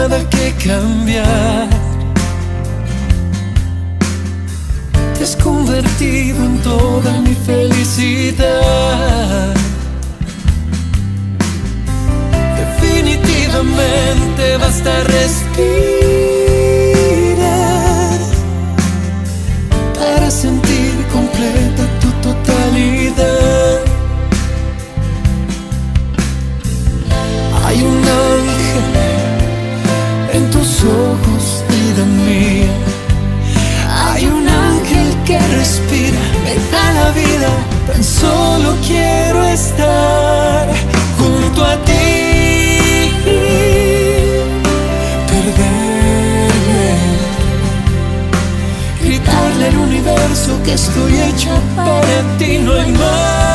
nada que cambiar. Te has convertido en toda mi felicidad. Definitivamente basta respirar para sentir completa tu totalidad. Hay un ángel en tus ojos, vida mía. Hay un ángel que respira, me da la vida. Tan solo quiero estar junto a ti. Perderme, gritarle al universo que estoy hecha para ti. No hay más.